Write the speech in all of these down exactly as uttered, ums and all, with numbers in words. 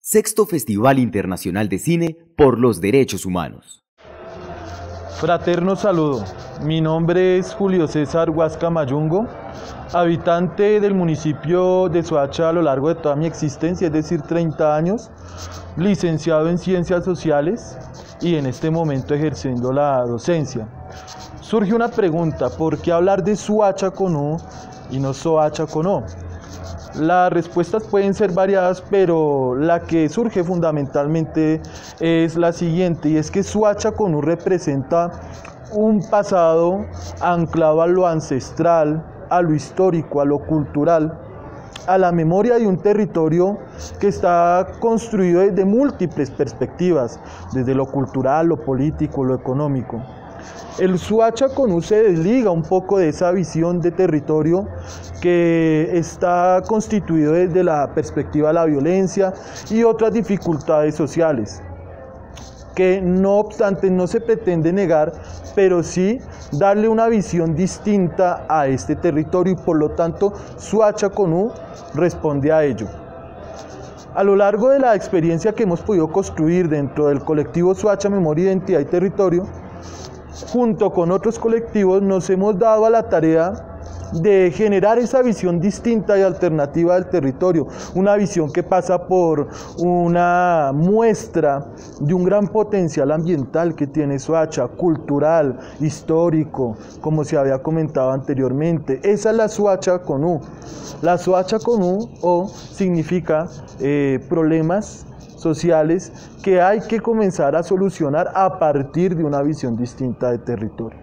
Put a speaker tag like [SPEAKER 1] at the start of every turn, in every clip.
[SPEAKER 1] Sexto Festival Internacional de Cine por los Derechos Humanos.
[SPEAKER 2] Fraterno saludo, mi nombre es Julio César Huasca Mayungo, habitante del municipio de Soacha a lo largo de toda mi existencia, es decir, treinta años, licenciado en Ciencias Sociales y en este momento ejerciendo la docencia. Surge una pregunta, ¿por qué hablar de Soacha con U y no Soacha con O? Las respuestas pueden ser variadas, pero la que surge fundamentalmente es la siguiente, y es que Soacha con U representa un pasado anclado a lo ancestral, a lo histórico, a lo cultural, a la memoria de un territorio que está construido desde múltiples perspectivas, desde lo cultural, lo político, lo económico. El Soacha con U se desliga un poco de esa visión de territorio que está constituido desde la perspectiva de la violencia y otras dificultades sociales, que no obstante no se pretende negar, pero sí darle una visión distinta a este territorio y por lo tanto Soacha con U responde a ello. A lo largo de la experiencia que hemos podido construir dentro del colectivo Soacha Memoria, Identidad y Territorio, junto con otros colectivos nos hemos dado a la tarea de generar esa visión distinta y alternativa del territorio, una visión que pasa por una muestra de un gran potencial ambiental que tiene Soacha, cultural, histórico, como se había comentado anteriormente. Esa es la Soacha con U. La Soacha con U, O, significa eh, problemas sociales que hay que comenzar a solucionar a partir de una visión distinta de territorio.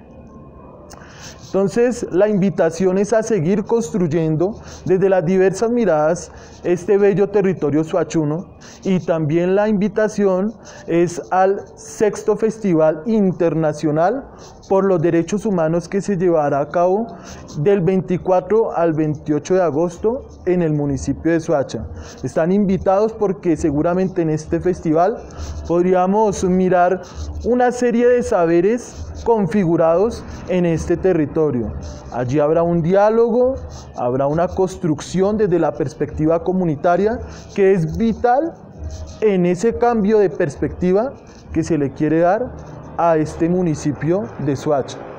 [SPEAKER 2] Entonces, la invitación es a seguir construyendo desde las diversas miradas este bello territorio soachuno, y también la invitación es al Sexto Festival Internacional por los Derechos Humanos que se llevará a cabo del veinticuatro al veintiocho de agosto en el municipio de Soacha. Están invitados porque seguramente en este festival podríamos mirar una serie de saberes configurados en este territorio. Allí habrá un diálogo, habrá una construcción desde la perspectiva comunitaria que es vital en ese cambio de perspectiva que se le quiere dar a este municipio de Soacha.